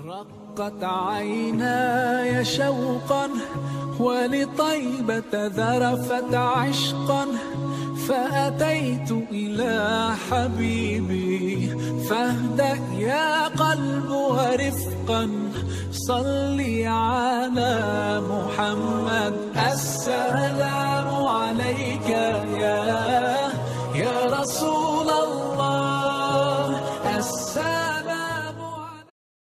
رقت عيناي شوقا ولطيبة ذرفت عشقا، فأتيت إلى حبيبي فاهدأ يا قلب ورفقا، صلي على محمد. السلام عليك يا رسول الله، السلام عليك.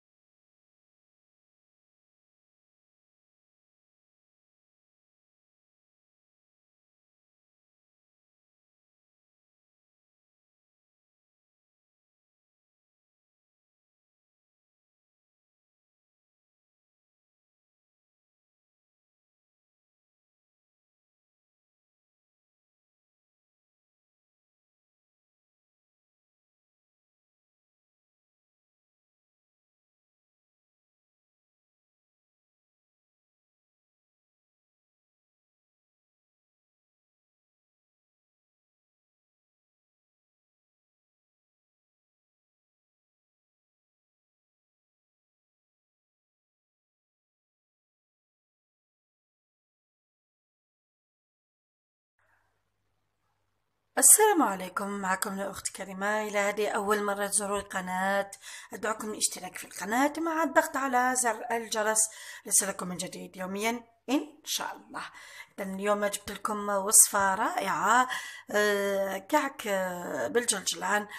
السلام عليكم، معكم الأخت كريمة. إلى هذه أول مرة تزوروا القناة أدعوكم للاشتراك في القناة مع الضغط على زر الجرس ليصلكم من جديد يوميا إن شاء الله. إذن اليوم جبت لكم وصفة رائعة، كعك بالجلجلان،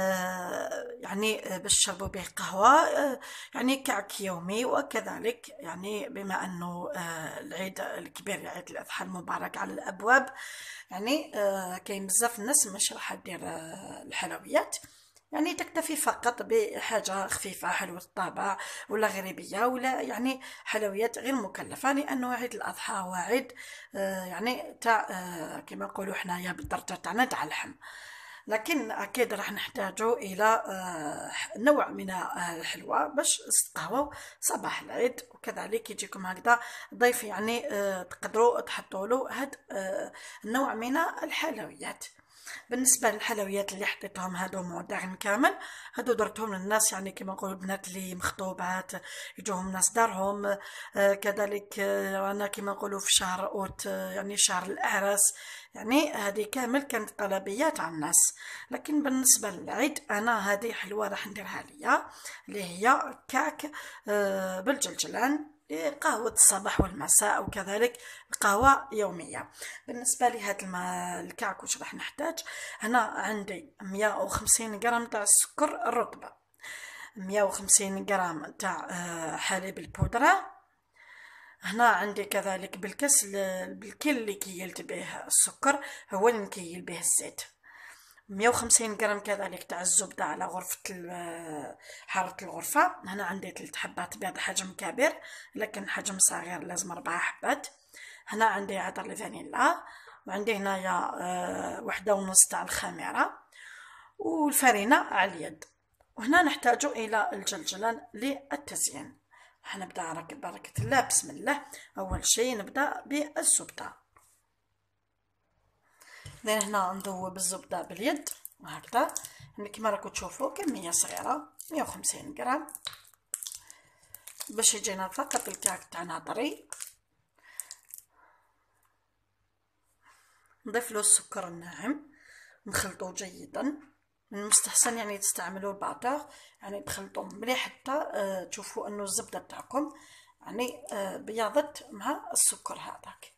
يعني باش تشربوا به قهوة، يعني كعك يومي. وكذلك يعني بما أنه العيد الكبير، عيد الأضحى المبارك على الأبواب، يعني كاين بزاف الناس مش راح دير الحلويات، يعني تكتفي فقط بحاجة خفيفة حلوة الطابع ولا غريبية، ولا يعني حلويات غير مكلفة، لأنه عيد الأضحى هو عيد يعني تاع كما نقولوا حنايا بالدرجة تاعنا تاع اللحم. لكن أكيد راح نحتاجوا إلى نوع من الحلوى باش تقهووا صباح العيد، وكذلك يجيكم هكذا ضيف، يعني تقدروا تحطوا له هاد النوع من الحلويات. بالنسبه للحلويات اللي حطيتهم هادو مودعين كامل، هادو درتهم للناس، يعني كما نقولوا البنات اللي مخطوبات يجوهم ناس دارهم، كذلك انا كما نقولوا في شهر اوت، يعني شهر الاعراس، يعني هذه كامل كانت طلبيات على الناس. لكن بالنسبه للعيد انا هذه حلوه راح نديرها ليا، اللي هي كعك بالجلجلان، قهوة الصباح والمساء، وكذلك قهوة يومية. بالنسبة لهذا الكعك واش راح نحتاج؟ هنا عندي 150 غرام تاع السكر الرطبة، 150 غرام تاع حليب البودرة. هنا عندي كذلك بالكيل اللي كيلت به السكر هو اللي نكيل به الزيت، 150 غرام كذلك تاع الزبدة على غرفة حارة الغرفة. هنا عندي 3 حبات بيض حجم كبير، لكن حجم صغير لازم 4 حبات. هنا عندي عطر الفانيلا، وعندي هنايا 1.5 تاع الخميرة، والفرينة على اليد. وهنا نحتاج إلى الجلجلان للتزيين. حنبدا بركة الله، بسم الله. أول شيء نبدا بالزبدة. لين هنا نذوب الزبدة باليد وهكذا، يعني كما راكم تشوفوا كمية صغيرة 150 غرام، باش يجينا فقط الكعك تاعنا طري. نضيف له السكر الناعم، نخلطه جيدا. من المستحسن يعني تستعملوا الباتور، يعني تخلطوا مليح حتى تشوفوا انه الزبدة تاعكم يعني بياضت مع السكر هذاك.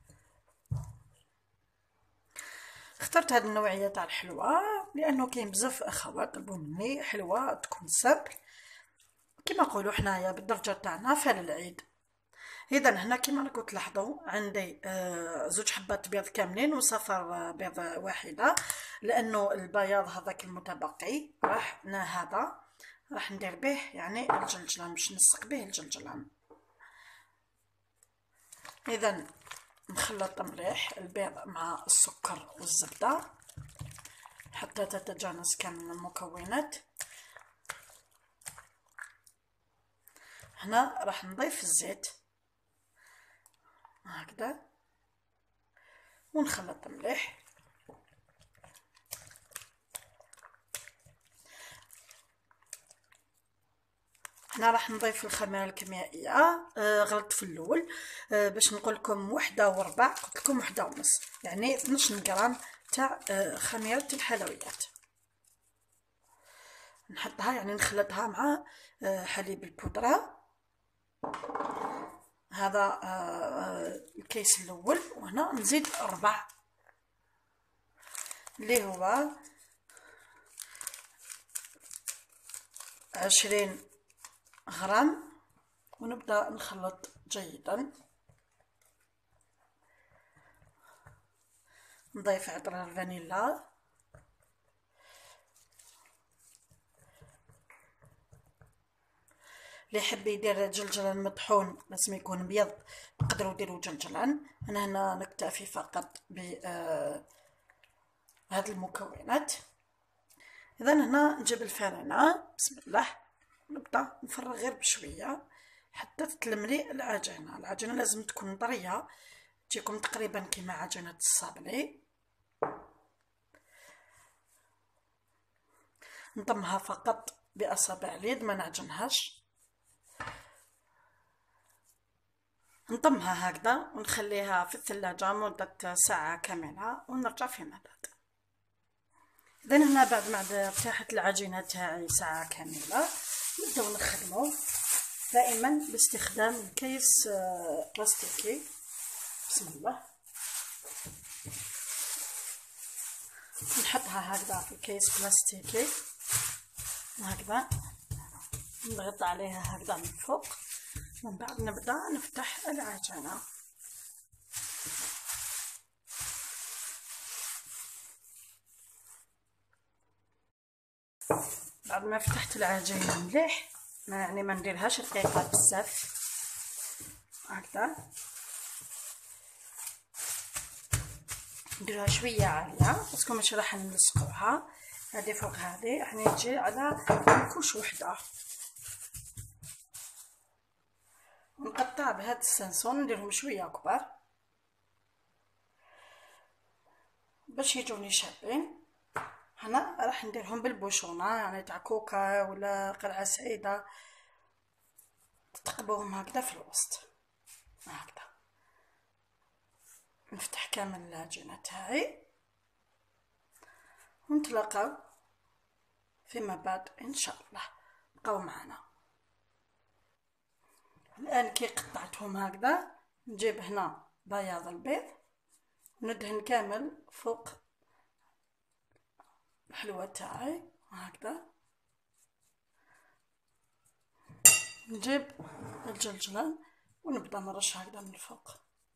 اخترت هذه النوعيه تاع الحلوى لانه كاين بزاف اخوات طلبوا مني حلوى تكون سامبل، كما نقولوا حنايا بالدرجه تاعنا فللعيد. اذا هنا كما راكم تلاحظوا عندي زوج حبات بيض كاملين وصفر بيض واحده، لانه البياض هذاك المتبقي راح ندير به يعني الجلجلان، باش نسق به الجلجلان. اذا نخلط مليح البيض مع السكر والزبده حتى تتجانس كامل المكونات. هنا راح نضيف الزيت هكذا ونخلط مليح. هنا راح نضيف الخميرة الكيميائية. غلطت في الأول، باش نقول لكم 1.4 قلت لكم 1.5، يعني 12 غرام تاع خميرة الحلويات. نحطها يعني نخلطها مع حليب البودرة. هذا الكيس الأول، وهنا نزيد 4 اللي هو 20 غرام، ونبدأ نخلط جيدا. نضيف عطر الفانيلا، اللي يحب يدير جلجلان مطحون لازم يكون ابيض، تقدروا ديروا جلجلان. انا هنا نكتفي فقط ب هاد المكونات. اذا هنا نجيب الفرينه، بسم الله، نبدا نفرغ غير بشويه حتى تتلملي العجينه. العجينه لازم تكون طريه، تجيكم تقريبا كما عجينه الصابلي. نضمها فقط باصابع اليد، ما نعجنهاش. نضمها هكذا ونخليها في الثلاجة مدة ساعة كاملة، ونرجع فيما بعد. إذا هنا بعد ما ارتاحت العجينة تاعي ساعة كاملة، نبداو نخدمو دائما باستخدام كيس بلاستيكي. بسم الله، نحطها هكذا في كيس بلاستيكي هكذا، نضغط عليها هكذا من فوق، من بعد نبدأ نفتح العجينة. بعد ما فتحت العجينة مليح، يعني ما نديرهاش رقيقة بزاف هكذا، نديرها شوية عالية باسكو ماشي راح نلصقوها. هذه فوق هذه يعني تجي على كوش وحدة. نقطع بهذا السنسون، نديرهم شويه كبار باش يجوني شابين. هنا راح نديرهم بالبوشونه، يعني تاع كوكا ولا قرعه سعيده، تقبوهم هكذا في الوسط هكذا. نفتح كامل العجينه تاعي، ونتلاقاو فيما بعد ان شاء الله. بقاو معنا. الان كي قطعتهم هكذا، نجيب هنا بياض البيض، ندهن كامل فوق الحلوى تاعي هكذا. نجيب الجلجلان ونبدا نرش هكذا من الفوق.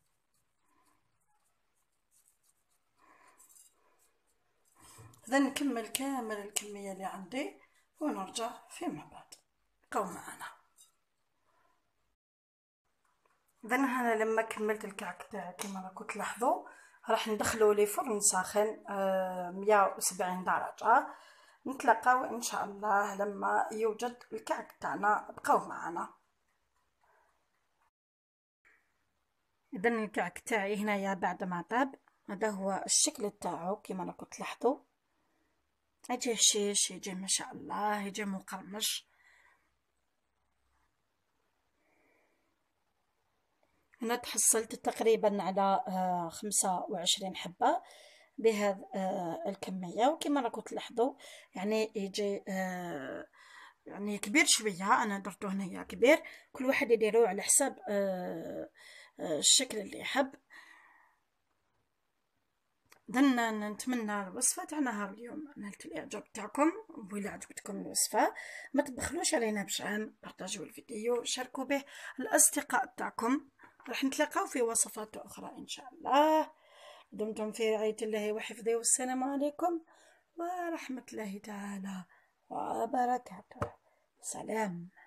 اذا نكمل كامل الكميه اللي عندي ونرجع فيما بعد. بقاو معنا. اذا انا لما كملت الكعك تاعي كما راكم تلاحظوا، راح ندخلو لي فرن ساخن 170 درجه. نتلاقاو ان شاء الله لما يوجد الكعك تاعنا. بقاو معنا. اذا الكعك تاعي هنايا بعد ما طاب، هذا هو الشكل تاعو كما راكم تلاحظوا. يجي هشيش، يجي ما شاء الله، يجي مقرمش. هنا تحصلت تقريبا على 25 حبة بهذا الكمية، وكما راكم تلاحظوا يعني يجي يعني كبير شوية. انا درتو هنايا كبير، كل واحد يديرو على حساب الشكل اللي يحب. إذن نتمنى الوصفة تاع نهار اليوم نالت الاعجاب تاعكم، وإلا عجبتكم الوصفة ما تبخلوش علينا بشحال، بارطاجيو الفيديو، شاركوا به الاصدقاء تاعكم. راح نتلاقاو في وصفات اخرى ان شاء الله. دمتم في رعاية الله وحفظه، والسلام عليكم ورحمة الله تعالى وبركاته. سلام.